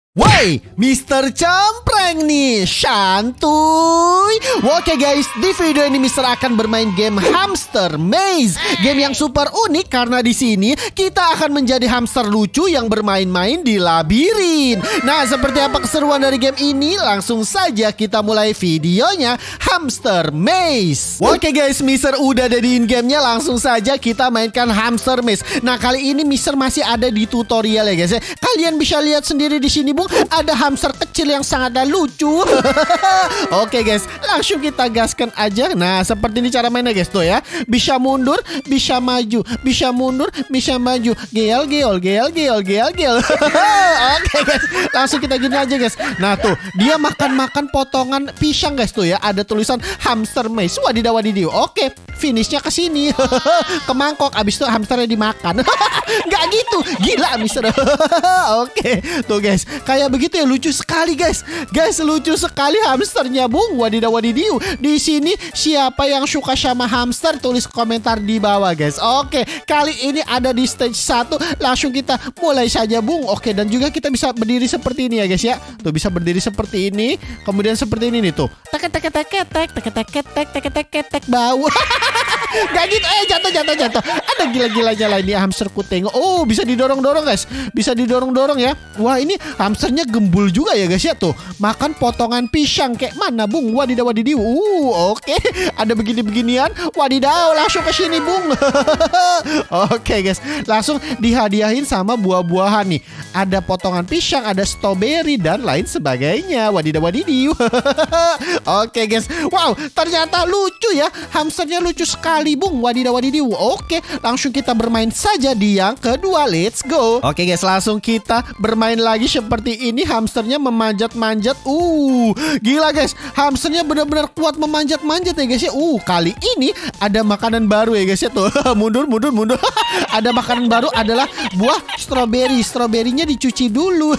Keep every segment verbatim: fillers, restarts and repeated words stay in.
Woi, Mister Cempreng nih, santuy. Oke guys, di video ini Mister akan bermain game Hamster Maze. Game yang super unik karena di sini kita akan menjadi hamster lucu yang bermain-main di labirin. Nah, seperti apa keseruan dari game ini? Langsung saja kita mulai videonya, Hamster Maze. Oke guys, Mister udah ada di in-game-nya. Langsung saja kita mainkan Hamster Maze. Nah, kali ini Mister masih ada di tutorial ya guys ya. Kalian bisa lihat sendiri di sini, Bung. Ada hamster kecil yang sangat lucu. Oke guys, langsung kita gaskan aja. Nah, seperti ini cara mainnya guys tuh ya. Bisa mundur, bisa maju, bisa mundur, bisa maju. Geol, geol, geol, geol, geol, geol. Oke guys, langsung kita gini aja guys. Nah tuh, dia makan-makan potongan pisang guys tuh ya. Ada tulisan Hamster Maze. Wadidaw wadidiw. Oke, finishnya ke sini. Ke mangkok. Abis itu hamsternya dimakan. Nggak gitu. Gila Mister. Oke, tuh guys. Kayak begitu ya, lucu sekali guys. Guys, lucu sekali hamsternya, Bung. Wadidaw wadidiw. Di sini siapa yang suka sama hamster? Tulis komentar di bawah guys. Oke, kali ini ada di stage satu. Langsung kita mulai saja, Bung. Oke, dan juga kita bisa berdiri seperti ini ya guys ya. Tuh bisa berdiri seperti ini. Kemudian seperti ini nih tuh. Tek tek tek tek tek tek tek tek tek tek tek tek bau. Gak gitu, eh jatuh jatuh jatuh. Ada gila-gilanya lah ini hamsterku tengok. Oh, bisa didorong-dorong guys. Bisa didorong-dorong ya. Wah, ini hamsternya gembul juga ya guys ya tuh. Makan potongan pisang kayak mana, Bung? Wadidaw wadidiw. Uh, oke. Okay. Ada begini-beginian. Wadidaw, langsung ke sini, Bung. Oke okay, guys, langsung dihadiahin sama buah-buahan nih. Ada potongan pisang, ada strawberry dan lain sebagainya. Wadidaw wadidiw. Oke okay, guys. Wow, ternyata lucu ya. Hamsternya lucu sekali, Bung. Wadidaw wadidiw. Oke, langsung kita bermain saja di yang kedua. Let's go. Oke guys, langsung kita bermain lagi seperti ini. Hamsternya memanjat-manjat. Uh, gila guys. Hamsternya benar-benar kuat memanjat-manjat ya guys ya. Uh, kali ini ada makanan baru ya guys ya tuh. Mundur, mundur, mundur. Ada makanan baru adalah buah strawberry. Strawberrynya dicuci dulu.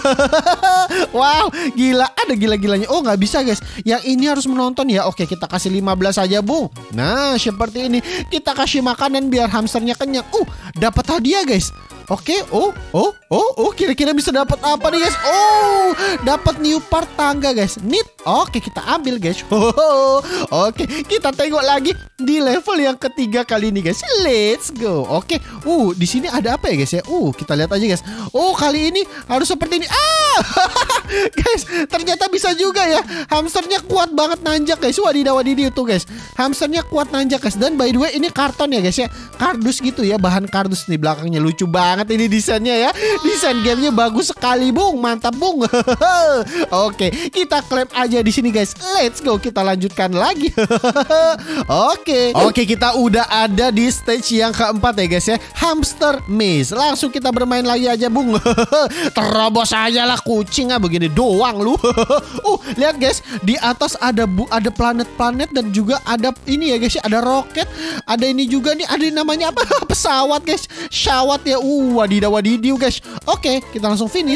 Wow, gila. Ada gila-gilanya. Oh, nggak bisa guys. Yang ini harus menonton ya. Oke, kita kasih lima belas aja, Bung. Nah, seperti ini. Kita kasih makanan biar hamsternya kenyang. Uh, dapat hadiah guys. Oke, oh, oh, oh, oh, kira-kira bisa dapat apa nih guys? Oh, dapat new part tangga guys. Neat. Oke, kita ambil guys. Oh, oke, kita tengok lagi di level yang ketiga kali ini guys. Let's go. Oke, uh, di sini ada apa ya guys ya? Uh, kita lihat aja guys. Oh, kali ini harus seperti ini. Ah, guys, ternyata bisa juga ya. Hamsternya kuat banget nanjak guys. Wadidaw wadidiw tuh guys. Hamsternya kuat nanjak guys. Dan by the way ini karton ya guys ya. Kardus gitu ya, bahan kardus nih belakangnya, lucu banget ini desainnya ya. Desain gamenya bagus sekali, Bung. Mantap, Bung. Oke, kita klaim aja di sini guys. Let's go, kita lanjutkan lagi. Oke. Oke, kita udah ada di stage yang keempat ya guys ya. Hamster Maze. Langsung kita bermain lagi aja, Bung. Terobos aja lah kucing ah, begini doang lu. Uh, lihat guys, di atas ada bu ada planet-planet dan juga ada ini ya guys ya, ada roket. Ada ini juga nih, ada namanya apa? Pesawat guys. Syawat ya. Uh, wadidaw wadidiw guys. Oke, kita langsung finish.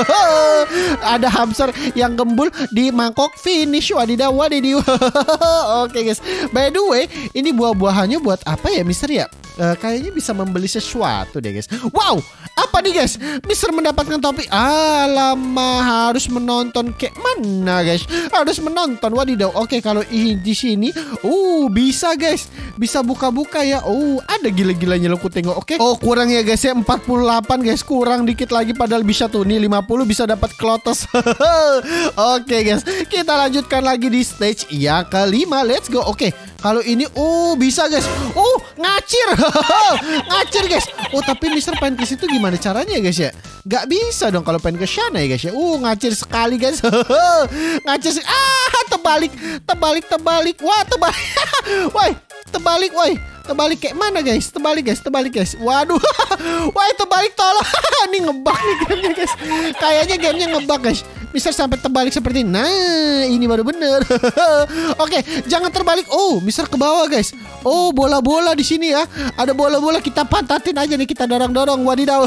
Ada hamster yang gembul di mangkok, finish. Wadidaw wadidiw. Oke guys, by the way ini buah-buahannya buat apa ya Mister ya? Uh, kayaknya bisa membeli sesuatu deh guys. Wow, apa nih guys? Mister mendapatkan topi. Alamak, harus menonton kayak mana guys? Harus menonton. Wadidaw. Oke, kalau di sini uh bisa guys. Bisa buka-buka ya. Oh, ada gila-gilanya lo ku tengok. Oke. Oh, kurang ya guys ya, empat puluh delapan guys. Kurang dikit lagi padahal bisa tuh. Nih lima puluh bisa dapat klotos. Oke guys, kita lanjutkan lagi di stage yang kelima. Let's go. Oke. Kalau ini oh bisa guys. Oh, ngacir. Ngacir guys. Oh, tapi Mister pengen ke situ gimana caranya ya guys ya? Gak bisa dong kalau pengen ke sana ya guys ya. Uh, ngacir sekali guys. Ngacir. Ah, terbalik. Terbalik, terbalik. Wah, terbalik. Woi, terbalik, woi. Terbalik kayak mana guys? Terbalik guys, terbalik guys. Waduh. Wah, terbalik tolong. Ini ngebug nih gamenya guys. Kayaknya gamenya ngebug guys. Mister sampai terbalik seperti ini. Nah, ini baru bener. Oke, jangan terbalik. Oh, Mister ke bawah guys. Oh, bola-bola di sini ya. Ada bola-bola, kita pantatin aja nih, kita dorong-dorong. Wadidaw.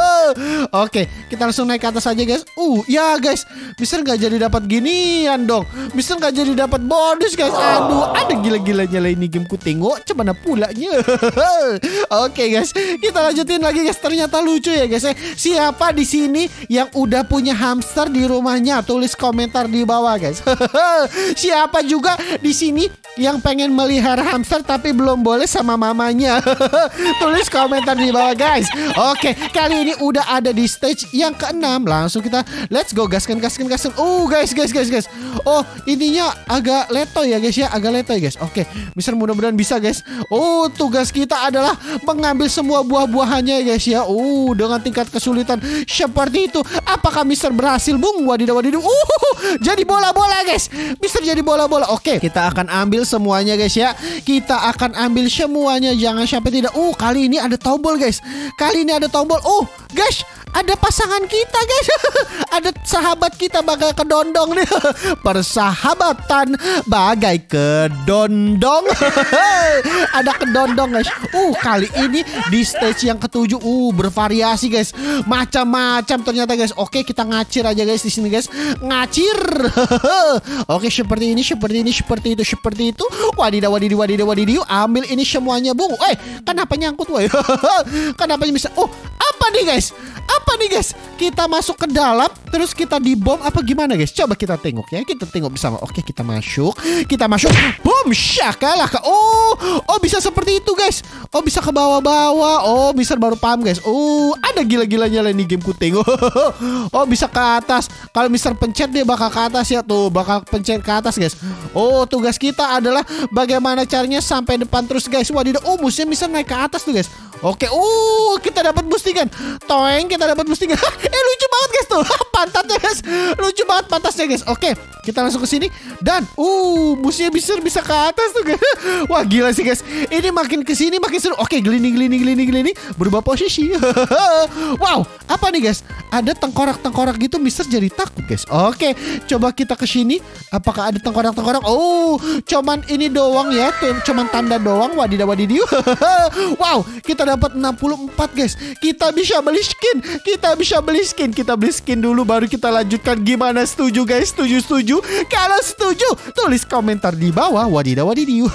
Oke, kita langsung naik ke atas aja guys. Uh, ya guys, Mister nggak jadi dapat ginian dong. Mister nggak jadi dapat bonus guys. Aduh, ada gila-gilanya lah ini game ku tengok. Cemana pulanya. Oke guys, kita lanjutin lagi guys. Ternyata lucu ya guys. Siapa di sini yang udah punya hamster di rumahnya? Tulis komentar di bawah guys. Siapa juga di sini yang pengen melihara hamster tapi belum boleh sama mamanya? Tulis komentar di bawah guys. Oke, kali ini udah ada di stage yang keenam. Langsung kita let's go, gaskan gaskan gaskan. Oh guys guys guys guys. Oh, intinya agak letoy ya guys ya, agak letoy guys. Oke, Mister mudah-mudahan bisa guys. Oh, tugas kita adalah mengambil semua buah-buahannya guys ya. Oh, dengan tingkat kesulitan seperti itu. Apakah Mister berhasil bung? Wadidaw wadidaw. Uh, jadi bola-bola guys. Mister jadi bola-bola. Oke, kita akan ambil semuanya guys ya. Kita akan ambil semuanya, jangan sampai tidak. Uh, kali ini ada tombol guys. Kali ini ada tombol. Oh, guys, ada pasangan kita guys. Ada sahabat kita bagai kedondong nih. Persahabatan bagai kedondong. Ada kedondong guys. Uh, kali ini di stage yang ketujuh. Uh, bervariasi guys. Macam-macam ternyata guys. Oke, kita ngacir aja guys di sini guys. Ngacir. Oke, seperti ini, seperti ini, seperti itu, seperti itu. Wadidaw, wadidaw, wadidaw, wadidaw. Ambil ini semuanya bung. Eh, kenapa nyangkut woy? Kenapa bisa? Oh, apa nih guys? Apa nih guys? Kita masuk ke dalam, terus kita dibom apa gimana guys? Coba kita tengok ya, kita tengok bersama. Oke, kita masuk, kita masuk, boom, syakalaka. Oh, oh bisa seperti itu guys. Oh, bisa ke bawah-bawah. Oh, Mister baru paham guys. Oh, ada gila-gilanya lah nih game ku tengok. Oh, bisa ke atas. Kalau Mister pencet dia bakal ke atas ya tuh, bakal pencet ke atas guys. Oh, tugas kita adalah bagaimana caranya sampai depan terus guys. Wadidaw, oh musuhnya bisa naik ke atas tuh guys. Oke, uh, kita dapat boostingan. Toeng, kita dapat boostingan. Eh, lucu banget guys tuh. Pantatnya guys. Lucu banget pantasnya guys. Oke, kita langsung ke sini dan uh, musuhnya bisa bisa ke atas tuh guys. Wah, gila sih guys. Ini makin ke sini makin seru. Oke, gelinding gelinding gelinding gelinding berubah posisi. Wow, apa nih guys? Ada tengkorak-tengkorak gitu, Mister jadi takut guys. Oke, coba kita ke sini. Apakah ada tengkorak-tengkorak? Oh, cuman ini doang ya. Cuman tanda doang. Wadidaw wadidaw. Wow, kita dapat enam puluh empat guys. Kita bisa beli skin. Kita bisa beli skin. Kita beli skin dulu baru kita lanjutkan. Gimana, setuju guys? Setuju setuju? Kalau setuju tulis komentar di bawah. Wadidaw wadidaw.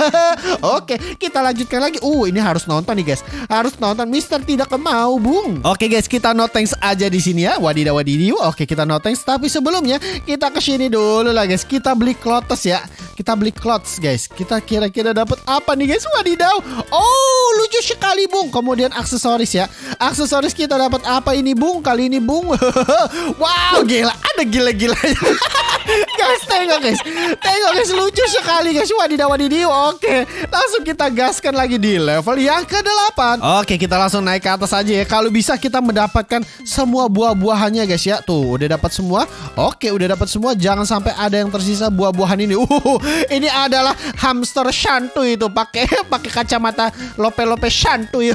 Oke, kita lanjutkan lagi. Uh, ini harus nonton nih guys. Harus nonton. Mister tidak mau bung. Oke guys, kita no thanks aja di sini ya. Wadidaw wadidaw. Oke, kita no thanks. Tapi sebelumnya kita ke sini dulu lah guys. Kita beli clothes ya. Kita beli clothes guys. Kita kira-kira dapat apa nih guys? Wadidaw. Oh, lucu sekali bung. Kemudian aksesoris ya. Aksesoris kita dapat apa ini bung? Kali ini bung. Wow, gila. Ada gila-gilanya. Guys, tengok guys. Tengok guys, lucu sekali guys. Wadidaw wadidaw. Oke, langsung kita gaskan lagi di level yang kedelapan. Oke, kita langsung naik ke atas aja ya. Kalau bisa kita mendapatkan semua buah-buahannya guys ya. Tuh, udah dapat semua. Oke, udah dapat semua. Jangan sampai ada yang tersisa buah-buahan ini. Uh, ini adalah hamster santuy itu, pakai pakai kacamata lope-lope santuy.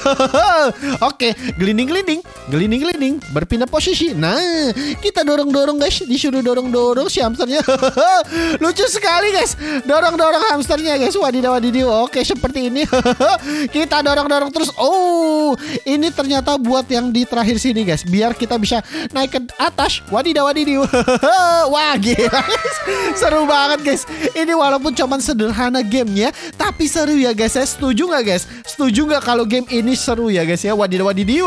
Oke, gelinding-gelinding, gelinding-gelinding, berpindah posisi. Nah, kita dorong-dorong guys, disuruh dorong-dorong si hamsternya. Lucu sekali guys, dorong-dorong hamsternya guys. Wadidaw wadidaw. Oke, seperti ini. Kita dorong-dorong terus. Oh, ini ternyata buat yang di terakhir sini guys, biar kita bisa naik ke atas. Wadidaw wadidaw. Wah, gila guys. Seru banget guys. Ini walaupun cuman sederhana gamenya, tapi seru ya guys. Saya setuju nggak guys? Setuju nggak kalau game ini seru ya guys ya? Wadidaw wadidaw.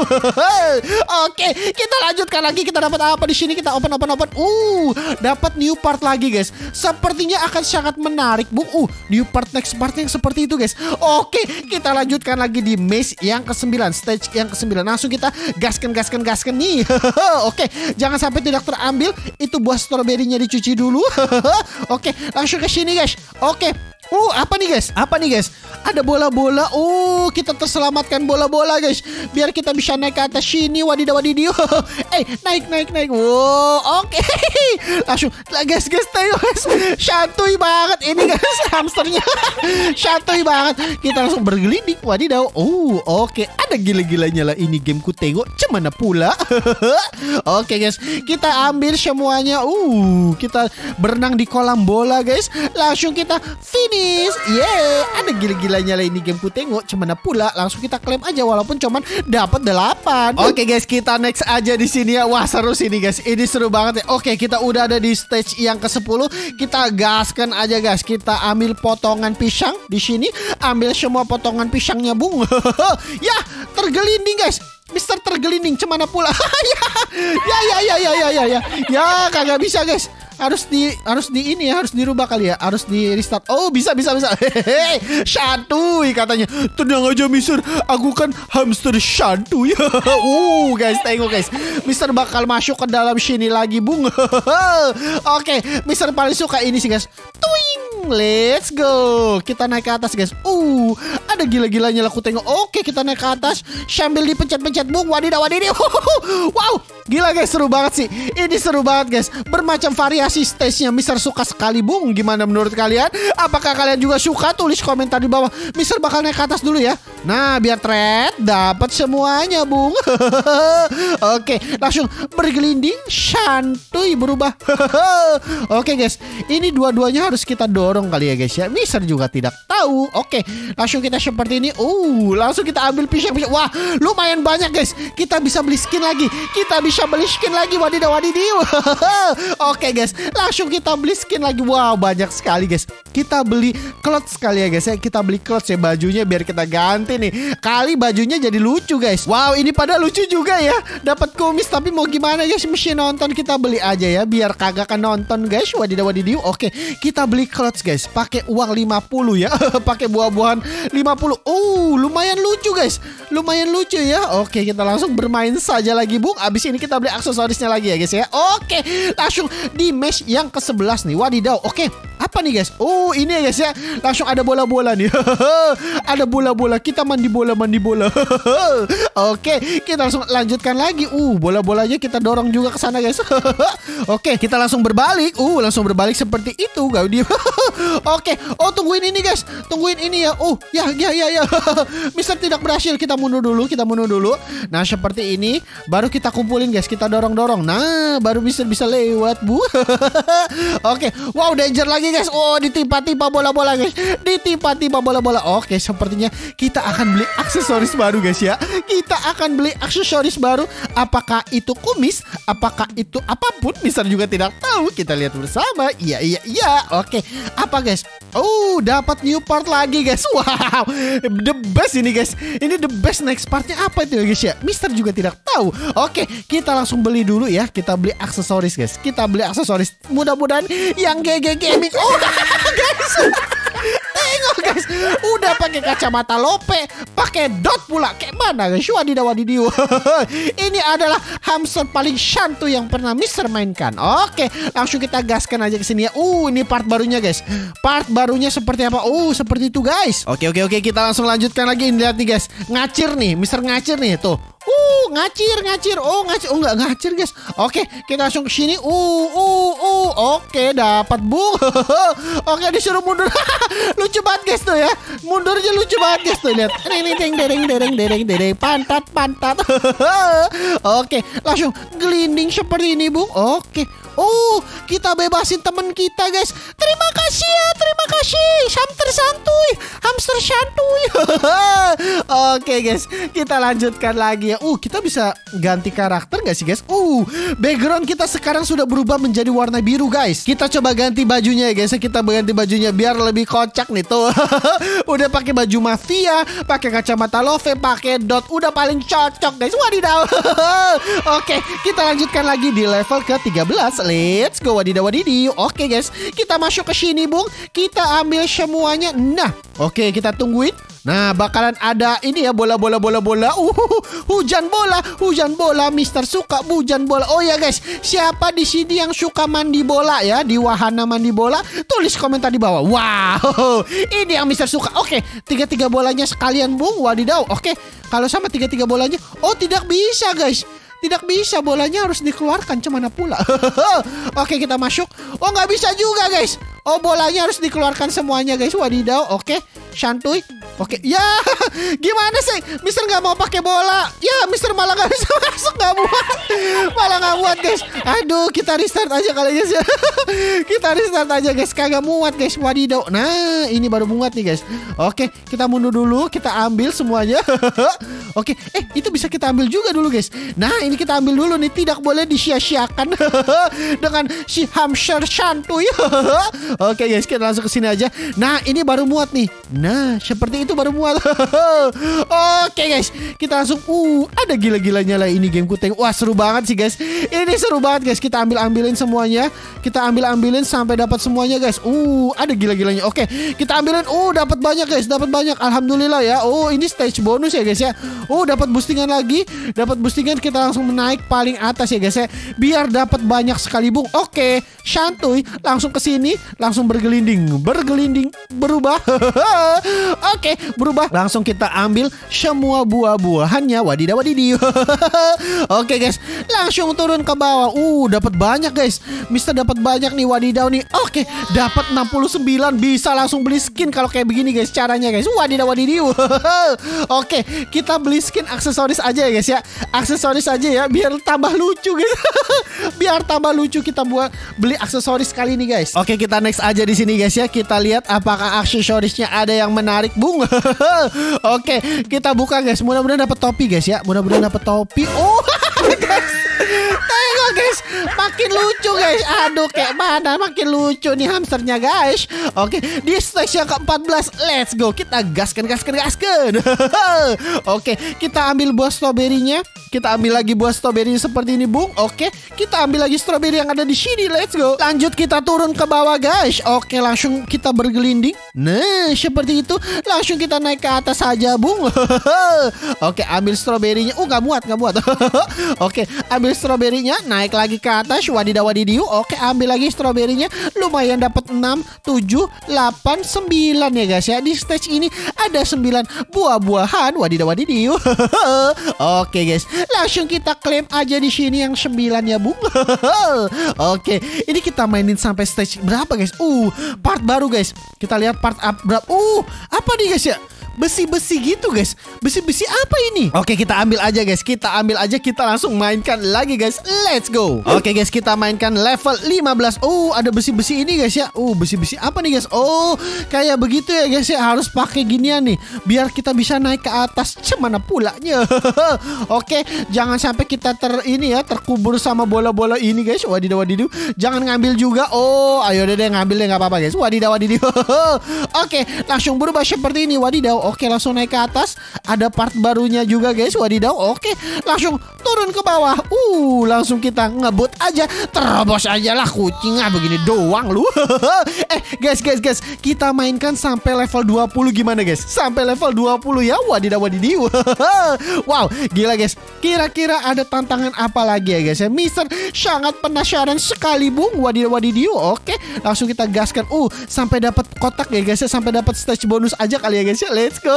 Oke, kita lanjutkan lagi. Kita dapat apa di sini? Kita open open open. Uh, dapat new part lagi guys. Sepertinya akan sangat menarik bu. Uh, new part next part yang seperti itu guys. Oke, kita lanjutkan lagi di maze yang kesembilan, stage yang kesembilan. Langsung kita gaskan gaskan gaskan nih. Oke, jangan sampai tidak terambil. Itu buah stroberinya dicuci dulu. Oke, langsung ke sini guys. Oke, Oh, apa nih guys? Apa nih guys? Ada bola-bola. Oh, kita terselamatkan bola-bola guys. Biar kita bisa naik ke atas sini. Wadidaw wadidiu. Eh, naik naik naik. Wow, oke. Okay. Langsung guys guys tengok guys. Santuy banget ini guys hamsternya. Santuy banget. Kita langsung bergelinding. Wadidaw. Oh, oke. Okay. Ada gila-gilanya lah ini game ku tengok. Cemana pula. Oke okay, guys. Kita ambil semuanya. Uh, kita berenang di kolam bola guys. Langsung kita finish. Yeah, ada gila-gilanya lah ini game ku tengok. Cemana pula, langsung kita klaim aja walaupun cuman dapat delapan. Oke okay, guys, kita next aja di sini ya. Wah, seru sini guys. Ini seru banget ya. Oke, okay, kita udah ada di stage yang ke sepuluh. Kita gaskan aja guys. Kita ambil potongan pisang di sini. Ambil semua potongan pisangnya, Bung. Ya, tergelinding guys. Mister tergelinding cemana pula. Ya, ya, ya, ya, ya, ya, ya, ya. Ya, kagak bisa guys. Harus di harus di ini ya, harus dirubah kali ya, harus di restart. Oh, bisa bisa bisa. Hehehe, santuy katanya. Tenang aja Mister, aku kan hamster santuy. Uh, guys, tengok guys. Mister bakal masuk ke dalam sini lagi, Bung. Oke, Mister paling suka ini sih guys. Twing, let's go. Kita naik ke atas guys. Uh, ada gila-gilanya lah aku tengok. Oke, kita naik ke atas sambil dipencet-pencet, Bung. Wadidaw wadidaw. Wow, gila guys, seru banget sih. Ini seru banget guys. Bermacam variasi stage-nya Mister suka sekali, Bung. Gimana menurut kalian? Apakah kalian juga suka? Tulis komentar di bawah. Mister bakal naik ke atas dulu ya. Nah, biar thread dapat semuanya, Bung. Oke, langsung bergelinding, santuy berubah. Oke guys, ini dua-duanya harus kita dorong kali ya guys ya. Mister juga tidak tahu. Oke, langsung kita seperti ini. Uh, langsung kita ambil pisang-pisang. Wah, lumayan banyak guys. Kita bisa beli skin lagi. Kita bisa beli skin lagi. Wadidaw wadidiu. Oke guys, langsung kita beli skin lagi. Wow, banyak sekali guys. Kita beli clothes sekali ya guys ya. Kita beli clothes ya, bajunya biar kita ganti nih. Kali bajunya jadi lucu guys. Wow, ini pada lucu juga ya. Dapat kumis, tapi mau gimana guys, mesti nonton. Kita beli aja ya biar kagak kan nonton guys. Wadidaw wadidiu. Oke, kita beli clothes guys. Pakai uang lima puluh ya. Pakai buah-buahan lima puluh. Oh, lumayan lucu guys. Lumayan lucu ya. Oke, kita langsung bermain saja lagi, Bung. Abis ini kita beli aksesorisnya lagi ya guys ya. Oke, langsung di match yang ke sebelas nih. Wadidaw. Oke, apa nih guys? Oh, ini ya guys ya. Langsung ada bola-bola nih. Ada bola-bola. Kita mandi bola, mandi bola. Oke, kita langsung lanjutkan lagi. Uh, bola-bolanya kita dorong juga ke sana guys. Oke, kita langsung berbalik. Uh, langsung berbalik seperti itu, Gaudi. Oke, oh tungguin ini guys. Tungguin ini ya. Oh, ya, ya, ya, ya. Mister tidak berhasil. Kita mundur dulu, kita mundur dulu. Nah, seperti ini. Baru kita kumpulin guys. Kita dorong-dorong. Nah, baru Mister bisa lewat, Bu. Oke, wow, danger lagi guys. Oh, ditimpa-timpa bola-bola guys. Ditimpa-timpa bola-bola. Oke, sepertinya kita akan beli aksesoris baru guys ya. Kita akan beli aksesoris baru. Apakah itu kumis? Apakah itu apapun? Mister juga tidak tahu. Kita lihat bersama. Iya, iya, iya. Oke, apa guys? Oh, dapat new part lagi guys. Wow, the best ini guys. Ini the best next partnya apa itu ya guys ya? Mister juga tidak tahu. Oke, kita langsung beli dulu ya. Kita beli aksesoris guys. Kita beli aksesoris. Mudah-mudahan yang G G Gaming. Oh, guys. Tengok guys, udah pakai kacamata lope, pakai dot pula. Kayak mana guys? Wadidaw wadidiu. Ini adalah hamster paling santuy yang pernah Mister mainkan. Oke, langsung kita gaskan aja ke sini ya. Uh, ini part barunya guys. Part barunya seperti apa? Uh, seperti itu guys. Oke, oke, oke. Kita langsung lanjutkan lagi. Lihat nih guys. Ngacir nih, Mister ngacir nih tuh. Uh, ngacir, ngacir. Oh, ngacir. Oh, enggak ngacir, guys. Oke, kita langsung ke sini. Uh, uh, uh. Oke, dapat, Bung. Oke, disuruh mundur. Lucu banget, guys, tuh ya. Mundurnya lucu banget, guys, tuh. Lihat. Dereng, dereng, dereng, dereng, dereng. Pantat, pantat. Oke, langsung gelinding seperti ini, Bung. Oke. Oh, kita bebasin teman kita, guys. Terima kasih ya, terima kasih. Hamster santuy, hamster santuy. Oke, guys, kita lanjutkan lagi ya. Uh, kita bisa ganti karakter gak sih, guys? Uh, background kita sekarang sudah berubah menjadi warna biru, guys. Kita coba ganti bajunya ya, guys. Kita ganti bajunya biar lebih kocak nih tuh. Udah pakai baju mafia, pakai kacamata love, pakai dot. Udah paling cocok, guys. Wadidaw. Oke, kita lanjutkan lagi di level ke tiga belas. Let's go, wadidaw wadidiu. Oke guys, kita masuk ke sini, Bung. Kita ambil semuanya. Nah, oke, kita tungguin. Nah, bakalan ada ini ya, bola-bola bola-bola. Uh, hujan bola, hujan bola. Mister suka hujan bola. Oh ya guys, siapa di sini yang suka mandi bola ya? Di wahana mandi bola, tulis komentar di bawah. Wow, ini yang Mister suka. Oke, tiga-tiga bolanya sekalian Bung. Wadidaw. Oke, kalau sama tiga-tiga bolanya. Oh, tidak bisa guys. Tidak bisa, bolanya harus dikeluarkan. Cemana pula. Oke, kita masuk. Oh, nggak bisa juga guys. Oh, bolanya harus dikeluarkan semuanya guys. Wadidaw. Oke, santuy. Oke, ya gimana sih? Mister nggak mau pakai bola. Ya, Mister malah nggak bisa masuk, nggak muat. Malah nggak muat guys. Aduh, kita restart aja kali guys. Kita restart aja guys. Kagak muat guys. Wadidaw. Nah, ini baru muat nih guys. Oke, kita mundur dulu. Kita ambil semuanya. Oke, eh itu bisa kita ambil juga dulu guys. Nah, ini kita ambil dulu nih. Tidak boleh disia-siakan dengan si hamster santuy. Oke guys, kita langsung ke sini aja. Nah, ini baru muat nih. Nah, seperti itu baru muat. Oke guys, kita langsung. Uh, ada gila-gilanya lah ini game Kuteng. Wah, seru banget sih guys. Ini seru banget guys. Kita ambil-ambilin semuanya. Kita ambil-ambilin sampai dapat semuanya guys. Uh, ada gila-gilanya. Oke, kita ambilin. Uh, dapat banyak guys. Dapat banyak. Alhamdulillah ya. Oh, ini stage bonus ya guys ya. Oh, dapat boostingan lagi. Dapat boostingan, kita langsung menaik paling atas ya guys ya. Biar dapat banyak sekali Bung. Oke, santuy. Langsung ke sini, langsung bergelinding. Bergelinding, berubah. Oke, berubah. Langsung kita ambil semua buah-buahannya. Wadidaw wadidiw. Oke guys, langsung turun ke bawah. Uh, dapat banyak guys. Mister dapat banyak nih, wadidaw nih. Oke, dapat enam puluh sembilan. Bisa langsung beli skin kalau kayak begini guys caranya guys. Wadidaw wadidiw. Oke, kita beli skin aksesoris aja ya guys ya. Aksesoris aja ya, biar tambah lucu guys. Biar tambah lucu kita buat beli aksesoris kali ini guys. Oke, kita next aja di sini guys ya. Kita lihat apakah aksesorisnya ada yang menarik Bung. Oke, kita buka guys. Mudah-mudahan dapat topi guys ya. Mudah-mudahan dapat topi. Oh, guys. Tengok guys, makin lucu guys. Aduh, kayak mana makin lucu nih hamsternya guys. Oke, di stage yang keempat belas. Let's go. Kita gaskan, gaskan, gaskan. Oke, kita ambil buah stroberinya. Kita ambil lagi buah stroberinya seperti ini Bung. Oke, kita ambil lagi stroberi yang ada di sini. Let's go. Lanjut kita turun ke bawah guys. Oke, langsung kita bergelinding. Nah, seperti itu. Langsung kita naik ke atas saja Bung. Oke, ambil stroberinya. Oh, gak muat, gak muat. Oke, ambil stroberinya, naik lagi ke atas. Wadidaw wadidiw. Oke, ambil lagi stroberinya. Lumayan dapat enam, tujuh, delapan, sembilan ya guys ya. Di stage ini ada sembilan buah-buahan. Wadidaw wadidiw. Oke guys, langsung kita klaim aja di sini yang sembilan ya Bung. Oke, ini kita mainin sampai stage berapa guys? Uh, part baru guys. Kita lihat part up berapa. Uh, apa nih guys ya? Besi-besi gitu guys. Besi-besi apa ini? Oke, kita ambil aja guys. Kita ambil aja, kita langsung mainkan lagi guys. Let's go. Oke guys, kita mainkan level lima belas. Oh, ada besi-besi ini guys ya. Oh, besi-besi apa nih guys? Oh, kayak begitu ya guys ya. Harus pakai ginian nih biar kita bisa naik ke atas. Cemana pulanya. Oke, jangan sampai kita ter ini ya, terkubur sama bola-bola ini guys. Wadidaw wadidaw. Jangan ngambil juga. Oh, ayo deh, deh ngambil deh, nggak apa-apa guys. Wadidaw wadidaw. Oke, langsung berubah seperti ini. Wadidaw. Oke, langsung naik ke atas. Ada part barunya juga guys. Wadidaw. Oke, langsung turun ke bawah. Uh, langsung kita ngebut aja. Terobos aja lah kucing. Ah, begini doang lu. Eh, guys, guys, guys. Kita mainkan sampai level dua puluh gimana guys? Sampai level dua puluh ya. Wadidaw wadidiw. Wow, gila guys. Kira-kira ada tantangan apa lagi ya guys ya? Mister sangat penasaran sekali Bung. Wadidaw wadidiw. Oke, langsung kita gaskan. Uh, sampai dapat kotak ya guys ya. Sampai dapat stage bonus aja kali ya guys ya. Let's go.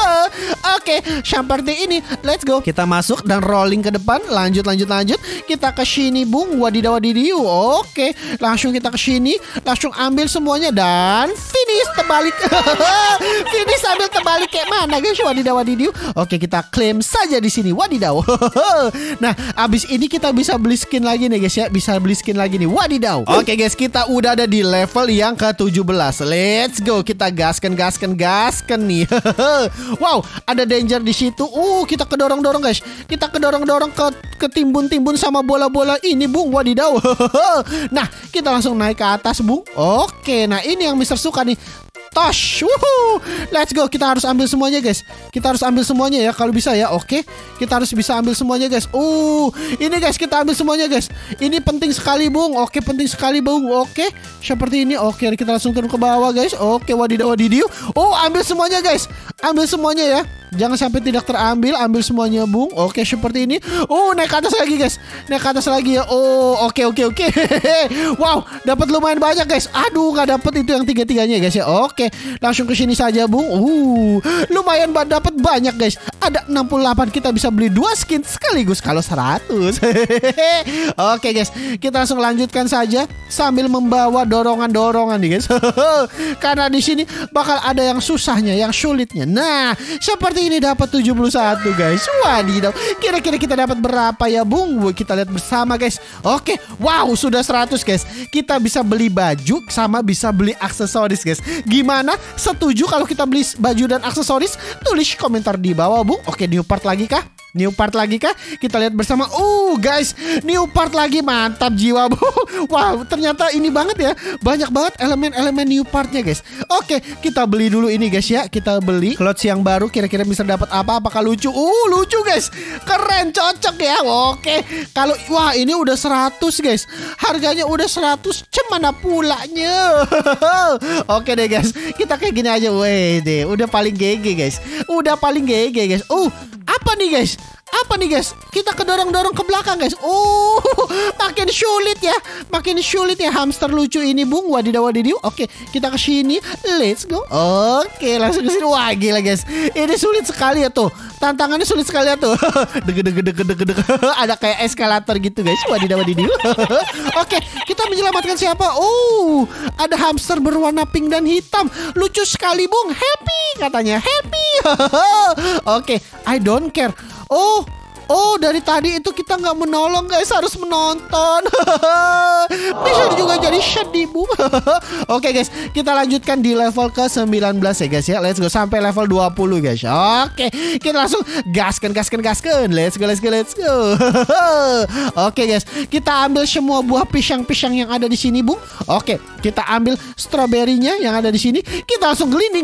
Oke, seperti ini. Let's go. Kita masuk dan rolling ke depan. Lanjut, lanjut, lanjut. Kita ke sini Bung. Wadidaw wadidiw. Oke, langsung kita ke sini. Langsung ambil semuanya dan finish terbalik. Finish sambil terbalik kayak mana guys? Wadidaw wadidiw. Oke, kita klaim saja di sini. Wadidaw. Nah, abis ini kita bisa beli skin lagi nih guys ya. Bisa beli skin lagi nih. Wadidaw. Oke guys, kita udah ada di level yang ke tujuh belas. Let's go. Kita gaskan, gaskan, gaskan nih. Wow, ada danger di situ. Uh, kita kedorong-dorong guys. Kita kedorong-dorong ke ketimbun-timbun sama bola-bola ini Bung. Wadidaw. Nah, kita langsung naik ke atas Bung. Oke, nah ini yang Mister suka nih. Tosh. Wuhu. Let's go. Kita harus ambil semuanya guys. Kita harus ambil semuanya ya kalau bisa ya. Oke. Kita harus bisa ambil semuanya guys. Uh, ini guys kita ambil semuanya guys. Ini penting sekali Bung. Oke, penting sekali Bung. Oke. Seperti ini. Oke, kita langsung turun ke bawah guys. Oke, wadidaw wadidiu. Oh, ambil semuanya guys. Ambil semuanya ya. Jangan sampai tidak terambil. Ambil semuanya Bung. Oke, seperti ini. Oh, naik ke atas lagi guys. Naik ke atas lagi ya. Oh, oke oke oke. Wow, dapat lumayan banyak guys. Aduh, nggak dapat itu yang tiga-tiganya guys ya. Oke, langsung ke sini saja Bung. Uh, lumayan dapat banyak guys. Ada enam puluh delapan, kita bisa beli dua skin sekaligus kalau seratus. Oke guys, kita langsung lanjutkan saja sambil membawa dorongan-dorongan nih guys. Karena di sini bakal ada yang susahnya, yang sulitnya. Nah, seperti ini dapat tujuh puluh satu guys. Wadidaw. Kira-kira kita dapat berapa ya Bung? Kita lihat bersama guys. Oke, wow, sudah seratus guys. Kita bisa beli baju sama bisa beli aksesoris guys. Gimana? Setuju kalau kita beli baju dan aksesoris? Tulis komentar di bawah Bung. Oke, new part lagi kah? New part lagi kah? Kita lihat bersama. Uh guys, new part lagi. Mantap jiwa Bu. Wow, ternyata ini banget ya. Banyak banget elemen-elemen new partnya guys. Oke, kita beli dulu ini guys ya. Kita beli clothes yang baru. Kira-kira bisa dapat apa? Apakah lucu? Uh lucu guys. Keren, cocok ya. Oke, kalau wah ini udah seratus guys. Harganya udah seratus. Cemana pulanya? Oke deh guys. Kita kayak gini aja. Weh deh, udah paling G G guys. Udah paling G G guys. Uh, apa nih guys? Apa nih guys? Kita kedorong-dorong ke belakang guys. Oh, makin sulit ya. Makin sulit ya hamster lucu ini Bung. Wadidaw wadidiu. Oke, kita ke sini. Let's go. Oke, langsung ke sini. Wah, gila guys. Ini sulit sekali ya tuh. Tantangannya sulit sekali ya tuh. Deg deg deg deg deg. Ada kayak eskalator gitu guys. Wadidaw wadidiu. Oke, kita menyelamatkan siapa? Oh, ada hamster berwarna pink dan hitam. Lucu sekali Bung. Happy katanya. Happy. Oke, I don't care. Oh, oh dari tadi itu kita nggak menolong guys, harus menonton. Bisa juga jadi sedih Bu. Oke guys, kita lanjutkan di level ke sembilan belas ya guys ya. Let's go sampai level dua puluh guys. Oke, kita langsung gaskan gaskan gaskan. Let's go let's go let's go. Oke guys, kita ambil semua buah pisang-pisang yang ada di sini Bung. Oke, kita ambil stroberinya yang ada di sini. Kita langsung gelinding.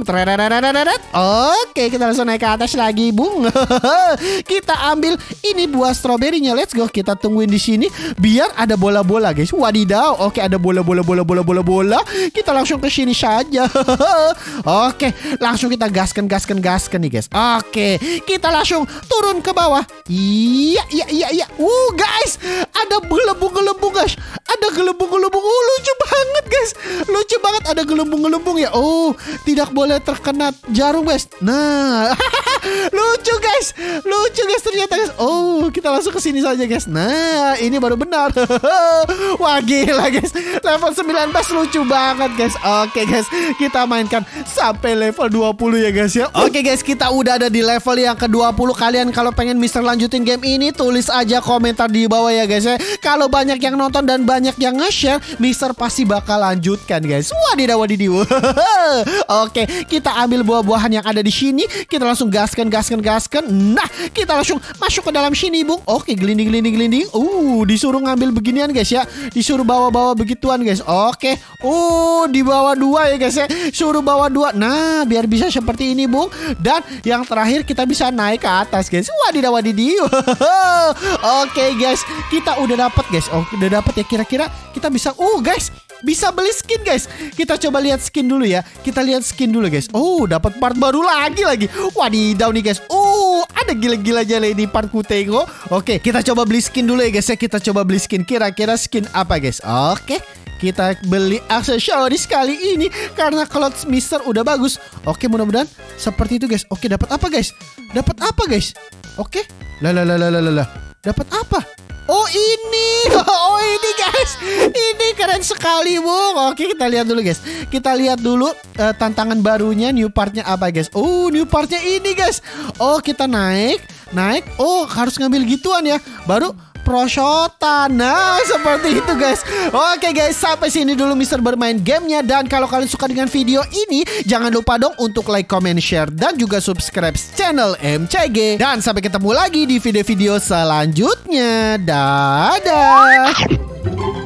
Oke, kita langsung naik ke atas lagi Bung. Kita ambil ini buah stroberinya. Let's go. Kita tungguin di sini biar ada bola-bola guys. Wadidaw. Oke, ada bola-bola bola-bola bola-bola. Kita langsung ke sini saja. Oke, langsung kita gaskan gaskan gaskan nih guys. Oke, kita langsung turun ke bawah. Iya, iya, iya, iya. Uh, guys, ada gelembung-gelembung guys. Ada gelembung-gelembung. Uh, lucu banget guys. Lucu banget ada gelembung-gelembung ya. Oh, tidak boleh terkena jarum guys. Nah, lucu guys. Lucu guys ternyata guys. Oh, kita langsung ke sini saja guys. Nah, ini baru benar. Wah, gila guys. Level sembilan belas lucu banget guys. Oke guys, kita mainkan sampai level dua puluh ya guys ya. Oke guys, kita udah ada di level yang ke dua puluh. Kalian kalau pengen Mister lanjutin game ini, tulis aja komentar di bawah ya guys ya. Kalau banyak yang nonton dan banyak yang nge-share, Mister pasti bakal lanjutkan guys. Wadidaw wadidiw. Oke, kita ambil buah-buahan yang ada di sini. Kita langsung gaskan gaskan gaskan. Nah, kita langsung masuk ke dalam sini Bung. Oke, gelinding gelinding gelinding. Uh, disuruh ngambil beginian guys ya. Disuruh bawa-bawa begituan guys. Oke. Uh, dibawa dua ya guys ya. Suruh bawa dua. Nah, biar bisa seperti ini Bung. Dan yang terakhir kita bisa naik ke atas guys. Wadidaw wadidiw. Oke guys, kita udah dapat guys. Oh, udah dapat ya, kira-kira kita bisa. Uh, guys, bisa beli skin guys. Kita coba lihat skin dulu ya. Kita lihat skin dulu guys. Oh, dapat part baru lagi lagi. Wadidaw nih guys. Oh, ada gila-gila aja ini part Kutego. Oke, kita coba beli skin dulu ya guys ya. Kita coba beli skin. Kira-kira skin apa guys? Oke, kita beli aksesoris kali ini karena clothes Mister udah bagus. Oke, mudah-mudahan seperti itu guys. Oke, dapat apa guys? Dapat apa guys? Oke, lah lah lah lah lah lah. Dapat apa? Oh ini, oh ini guys, ini keren sekali Bung. Oke, kita lihat dulu guys. Kita lihat dulu uh, tantangan barunya, new partnya apa guys? Oh, new partnya ini guys. Oh, kita naik, naik. Oh, harus ngambil gituan ya, baru prosotan. Nah, seperti itu guys. Oke guys, sampai sini dulu Mister bermain gamenya. Dan kalau kalian suka dengan video ini, jangan lupa dong untuk like, comment, share, dan juga subscribe channel M C G. Dan sampai ketemu lagi di video-video selanjutnya. Dadah.